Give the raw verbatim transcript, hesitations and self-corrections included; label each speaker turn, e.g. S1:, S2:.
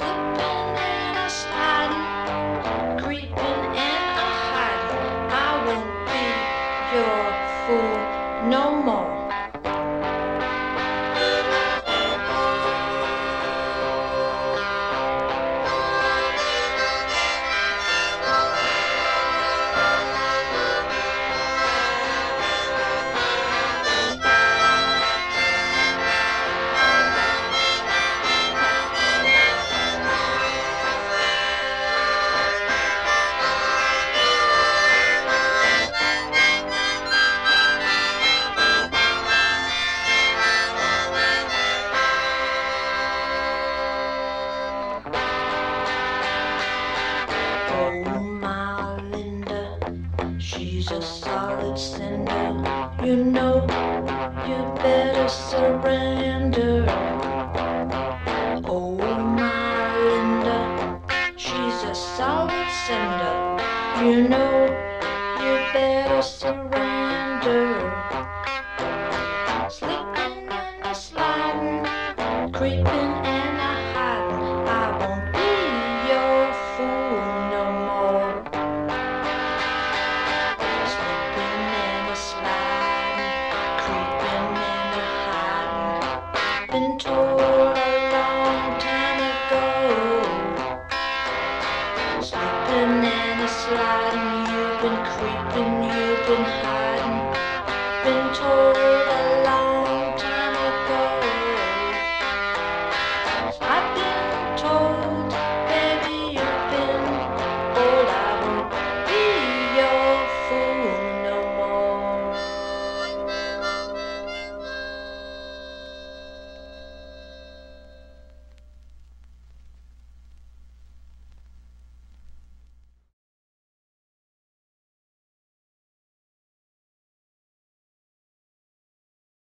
S1: slipping and a sliding, creeping and a hiding. I won't be your fool no more. She's a solid cinder, you know, you better surrender. Oh, my Linda, she's a solid cinder, you know, you better surrender. Slipping and a sliding, creeping and a hiding, I won't be your fool no more. Been told a long time ago, slipping and a sliding, you've been creeping, you've been hiding.